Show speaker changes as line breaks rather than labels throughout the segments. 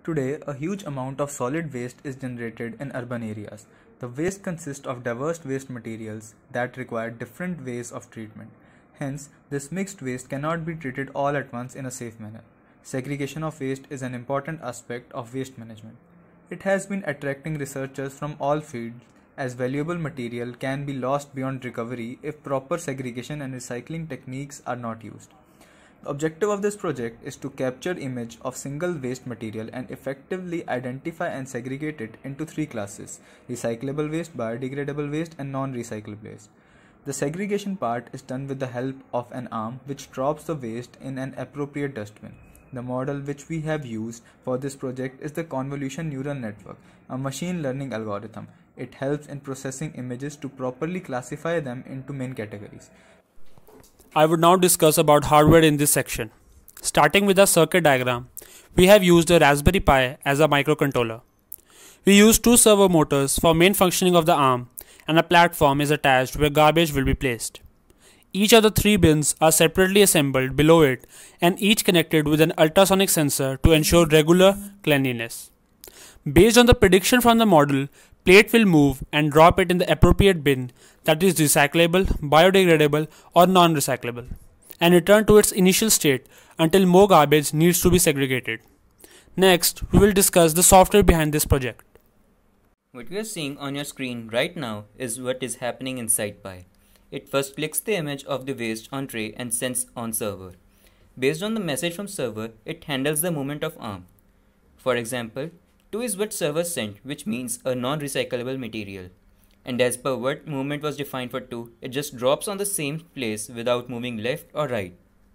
Today, a huge amount of solid waste is generated in urban areas. The waste consists of diverse waste materials that require different ways of treatment. Hence, this mixed waste cannot be treated all at once in a safe manner. Segregation of waste is an important aspect of waste management. It has been attracting researchers from all fields as valuable material can be lost beyond recovery if proper segregation and recycling techniques are not used. The objective of this project is to capture image of single waste material and effectively identify and segregate it into three classes: recyclable waste, biodegradable waste, and non-recyclable waste. The segregation part is done with the help of an arm which drops the waste in an appropriate dustbin. The model which we have used for this project is the convolution neural network, a machine learning algorithm. It helps in processing images to properly classify them into main categories.
I would now discuss about hardware in this section. Starting with the circuit diagram, we have used a Raspberry Pi as a microcontroller. We use two servo motors for main functioning of the arm, and a platform is attached where garbage will be placed. Each of the three bins are separately assembled below it and each connected with an ultrasonic sensor to ensure regular cleanliness. Based on the prediction from the model, plate will move and drop it in the appropriate bin, that is recyclable, biodegradable, or non-recyclable, and return to its initial state until more garbage needs to be segregated. Next, we will discuss the software behind this project.
What you are seeing on your screen right now is what is happening inside Pi. It first clicks the image of the waste on tray and sends on server. Based on the message from server, it handles the movement of arm. For example, 2 is what server sent, which means a non-recyclable material. And as per what movement was defined for 2, it just drops on the same place without moving left or right.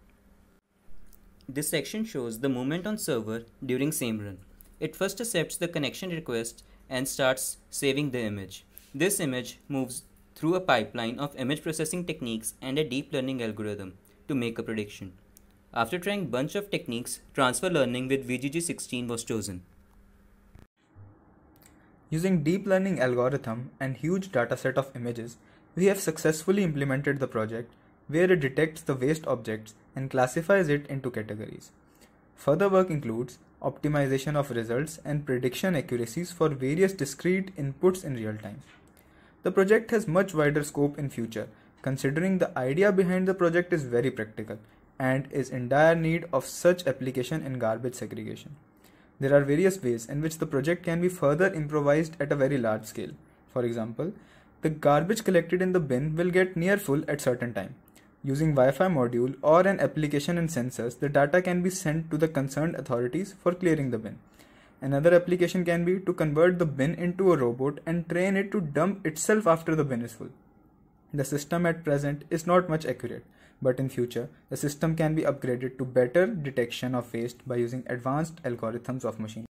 This section shows the movement on server during same run. It first accepts the connection request and starts saving the image. This image moves through a pipeline of image processing techniques and a deep learning algorithm to make a prediction. After trying bunch of techniques, transfer learning with VGG16 was chosen.
Using deep learning algorithm and huge dataset of images, we have successfully implemented the project where it detects the waste objects and classifies it into categories. Further work includes optimization of results and prediction accuracies for various discrete inputs in real time. The project has much wider scope in future, considering the idea behind the project is very practical and is in dire need of such application in garbage segregation. There are various ways in which the project can be further improvised at a very large scale. For example, the garbage collected in the bin will get near full at certain time. Using Wi-Fi module or an application and sensors, the data can be sent to the concerned authorities for clearing the bin. Another application can be to convert the bin into a robot and train it to dump itself after the bin is full. The system at present is not much accurate, but in future, the system can be upgraded to better detection of waste by using advanced algorithms of machine.